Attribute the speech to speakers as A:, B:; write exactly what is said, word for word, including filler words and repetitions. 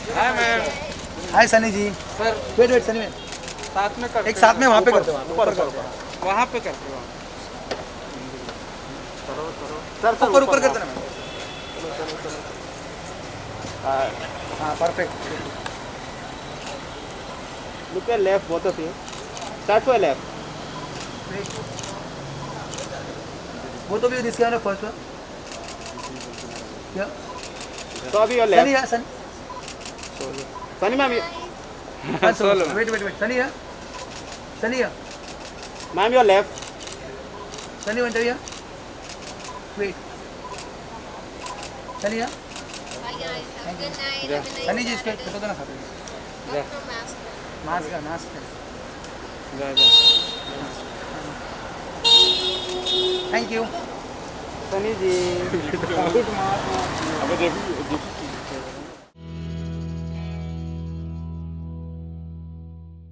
A: हाय ma'am.
B: Hi Sunny ji.
A: Sir
B: wait wait Sunny में
A: साथ में करते
B: एक साथ में वहाँ पे करते हो, ऊपर करते हो,
A: वहाँ पे करते हो।
B: सर ऊपर ऊपर करते ना। हाँ perfect.
C: Look at left, both of you. Start for left.
B: वो तो भी दिस कैमरा फर्स्ट वन। क्या?
C: So अभी your
B: सनी
C: left.
B: है सनी।
C: Sunny ma'am,
B: हाँ solo. Wait wait wait Sunny है। सनी है।
C: ma'am your left.
B: Sunny one है। वेट। सनी है। सनी जी इसके फोटो देना खाते हैं। मास्क का मास्क का।
A: जा जा।
B: Thank you.
C: Sunny ji.
A: अब देख